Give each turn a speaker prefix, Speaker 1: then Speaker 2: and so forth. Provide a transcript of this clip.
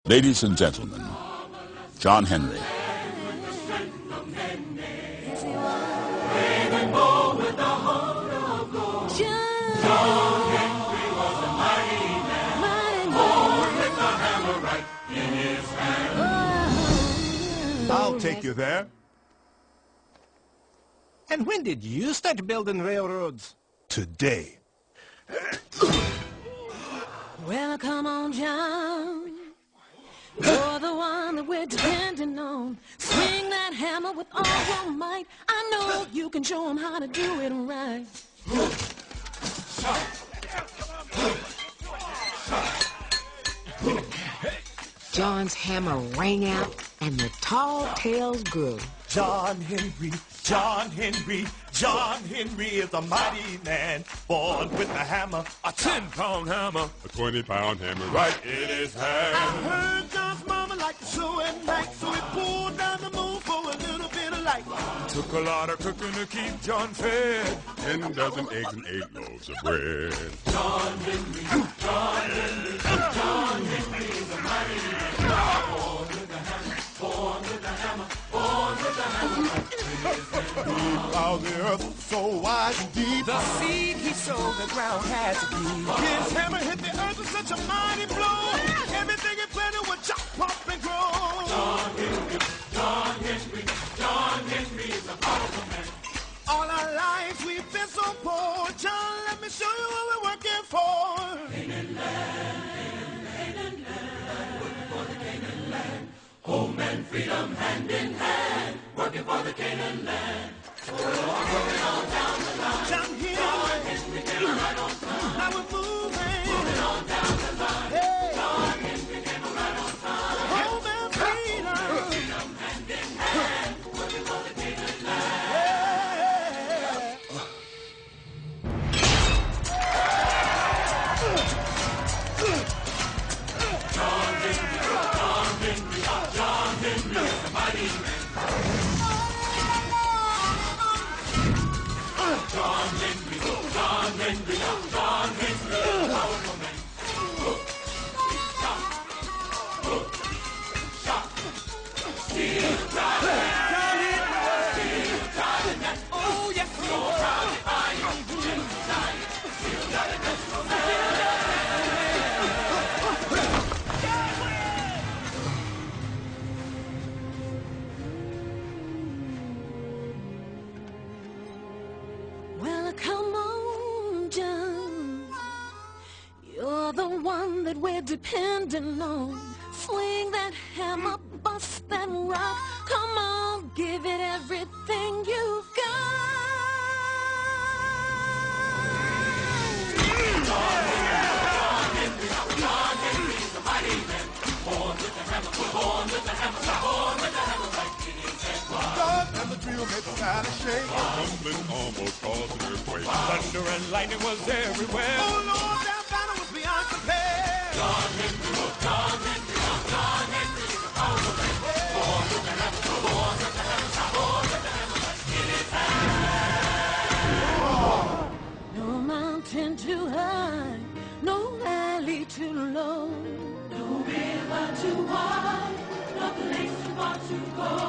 Speaker 1: Ladies and gentlemen, John Henry.
Speaker 2: I'll take you there.
Speaker 3: And when did you start building railroads?
Speaker 2: Today.
Speaker 4: Well, come on, John. You're the one that we're depending on. Swing that hammer with all your might. I know you can show 'em how to do it right.
Speaker 5: John's hammer rang out, and the tall tales grew.
Speaker 2: John Henry, John Henry, John Henry is a mighty man, born with a hammer, a 10-pound hammer,
Speaker 6: a 20-pound hammer right in his hand.
Speaker 2: I heard John's mama liked to sew at night, so he pulled down the moon for a little bit of light.
Speaker 6: Took a lot of cooking to keep John fed, 10 dozen eggs and 8 loaves of bread.
Speaker 2: John Henry, John Henry, John Henry is a mighty man, born with a hammer, born with a hammer, born with a hammer. He plowed the earth so wide and deep.
Speaker 3: The seed he sowed, the ground had to be.
Speaker 2: His hammer hit the earth with such a mighty blow. Everything he planted would chop up and grow. John Henry, John Henry, John Henry is a powerful man. All our lives we've been so poor. John, let me show you what we're working for. Canaan land, Canaan land, working for the Canaan land. Home and freedom hand in hand, working for the Canaan land. Working on down the line. John Henry came right on time. Now we're moving on down the line. Hey. John Henry came right on time. Home and freedom, freedom hand in hand, working for the Canaan land. John Henry, John Henry, John Henry is a mighty man. John Henry, John Henry, John Henry, a powerful man. Shot, steel driving, steel driving that. Oh yes, so proud if I am inside. Steel driving that.
Speaker 4: Well, come on, John. You're the one that we're depending on. Swing that hammer, bust that rock. Come on, give it everything you've got.
Speaker 2: John Henry, John Henry is a mighty man. Born with the hammer, born with the hammer, born with the hammer right in his head. God and the drill made the sky to shake.
Speaker 6: Rumbling almost caused an earthquake.
Speaker 3: Thunder and lightning was everywhere.
Speaker 2: Oh Lord, that battle was beyond compare. John Henry, John Henry, John Henry is a powerful man. Born with the hammer, born with the hammer, born with the hammer right in his hand.
Speaker 4: No mountain too high, no valley too low, no river too wide, no place too far to go.